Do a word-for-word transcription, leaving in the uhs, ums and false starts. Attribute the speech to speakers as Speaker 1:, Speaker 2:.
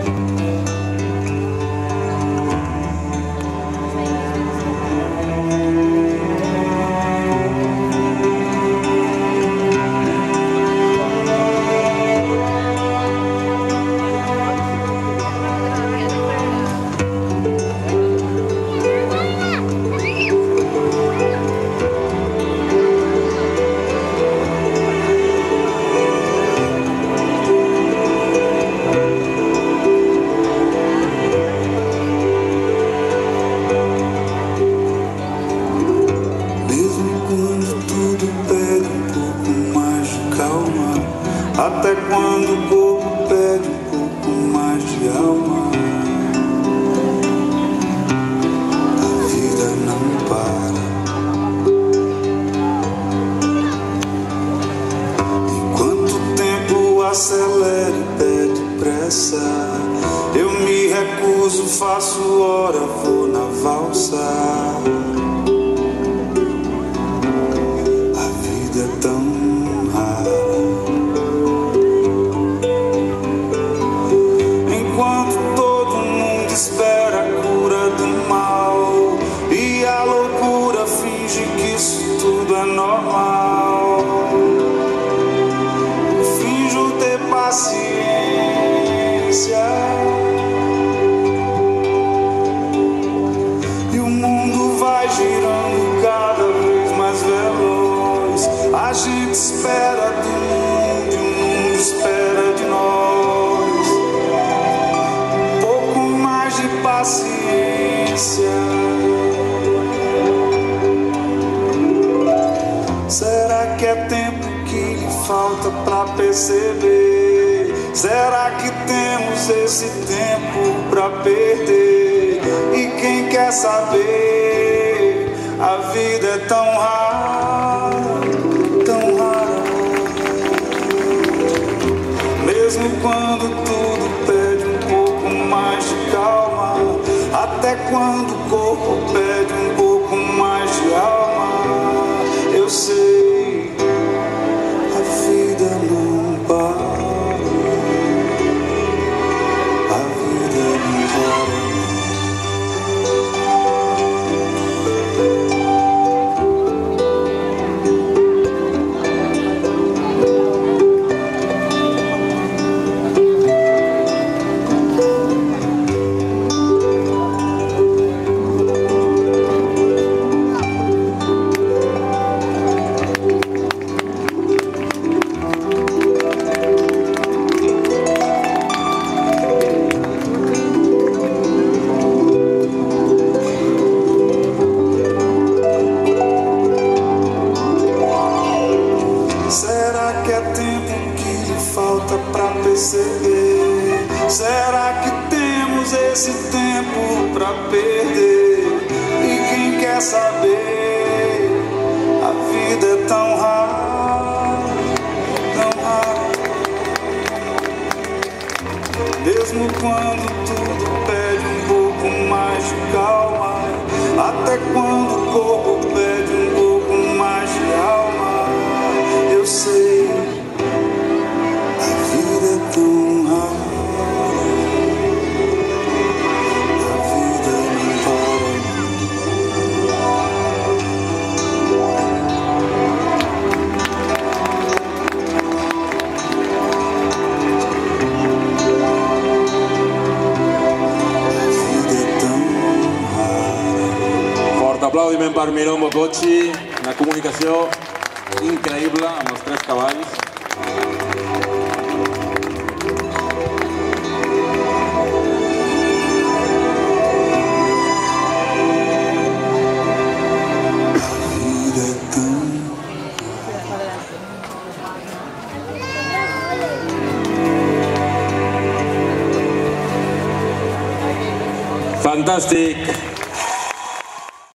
Speaker 1: Até quando o corpo pede um pouco mais de alma, a vida não para. Enquanto o tempo acelera e pede pressa, eu me recuso, faço hora, vou na valsa. A vida é tão rara. Espera a cura do mal e a loucura finge que isso tudo é normal. Finjo ter paciência e o mundo vai girando cada vez mais veloz. A gente espera do mundo e o mundo espera de nós. Paciência. Será que é tempo que lhe falta pra perceber? Será que temos esse tempo pra perder? E quem quer saber? A vida é tão rara, tão rara. Mesmo quando tudo pede um pouco mais de calma, até quando o corpo pede um pouco mais de alma, eu sei, a vida não para, a vida não para. Será que é tempo que lhe falta pra perceber? Será que temos esse tempo pra perder? E quem quer saber? A vida é tão rara, tão rara. Mesmo quando tudo pede um pouco mais de calma, até quando o corpo pede um pouco mais de alma, eu sei, a vida é tão rara, a vida não para. A vida é tão rara.
Speaker 2: Fort aplaudiment per Miron Bococci, una comunicació increïble amb els tres cavalls. Fantàstic!